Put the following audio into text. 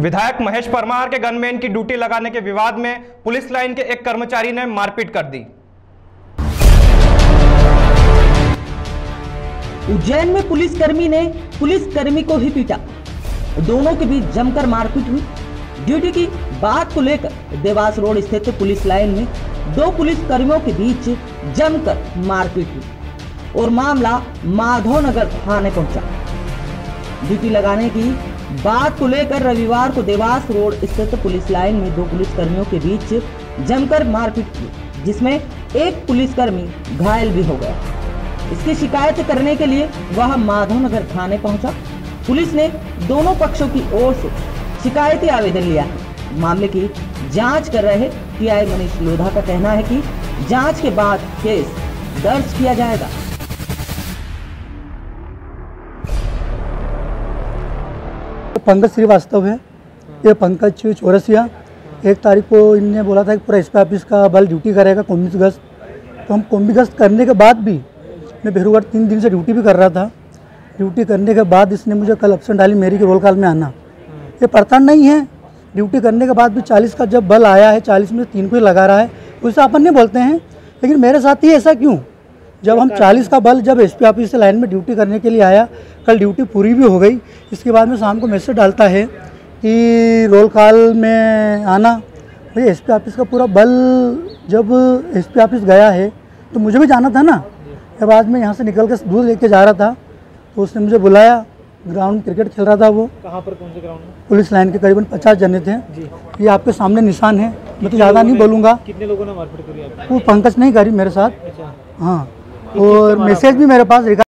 विधायक महेश परमार के गनमैन की ड्यूटी लगाने के विवाद में पुलिस लाइन के एक कर्मचारी ने मारपीट कर दी। उज्जैन में पुलिसकर्मी ने पुलिसकर्मी को ही पीटा। दोनों के बीच जमकर मारपीट हुई। ड्यूटी की बात को लेकर देवास रोड स्थित पुलिस लाइन में दो पुलिसकर्मियों के बीच जमकर मारपीट हुई और मामला माधवनगर थाने पहुंचा। ड्यूटी लगाने की बात को लेकर रविवार को देवास रोड स्थित पुलिस लाइन में दो पुलिसकर्मियों के बीच जमकर मारपीट हुई, जिसमें एक पुलिसकर्मी घायल भी हो गया। इसकी शिकायत करने के लिए वह माधवनगर थाने पहुंचा। पुलिस ने दोनों पक्षों की ओर से शिकायती आवेदन लिया है। मामले की जांच कर रहे पीआई मनीष लोधा का कहना है कि जांच के बाद केस दर्ज किया जाएगा। पंकज श्रीवास्तव है, ये पंकज चौरसिया। 1 तारीख को इनने बोला था कि पूरा एसपी ऑफिस का बल ड्यूटी करेगा कोम्बी गश्त। तो हम कोम्बी गश्त करने के बाद भी मैं बेरुगढ़ 3 दिन से ड्यूटी भी कर रहा था। ड्यूटी करने के बाद इसने मुझे कल ऑप्शन डाली मेरी के रोल कॉल में आना। ये पढ़ता नहीं है। ड्यूटी करने के बाद भी 40 का जब बल आया है, 40 में 3 को ही लगा रहा है, उससे अपन नहीं बोलते हैं। लेकिन मेरे साथ ही ऐसा क्यों? जब हम 40 का बल जब एसपी ऑफिस से लाइन में ड्यूटी करने के लिए आया, कल ड्यूटी पूरी भी हो गई। इसके बाद में शाम को मैसेज डालता है कि रोल कॉल में आना। भाई एसपी ऑफिस का पूरा बल जब एसपी ऑफिस गया है तो मुझे भी जाना था ना। जब आज मैं यहाँ से निकल के दूध लेके जा रहा था तो उसने मुझे बुलाया। ग्राउंड में क्रिकेट खेल रहा था वो। कहाँ पर, कौन से ग्राउंड में? पुलिस लाइन के करीबन 50 जने थे जी। ये आपके सामने निशान है। मैं तो ज़्यादा नहीं बोलूँगा। कितने लोगों ने मारपीट करी आपको? वो पंकज नहीं करी मेरे साथ। अच्छा। हाँ, और मैसेज भी मेरे पास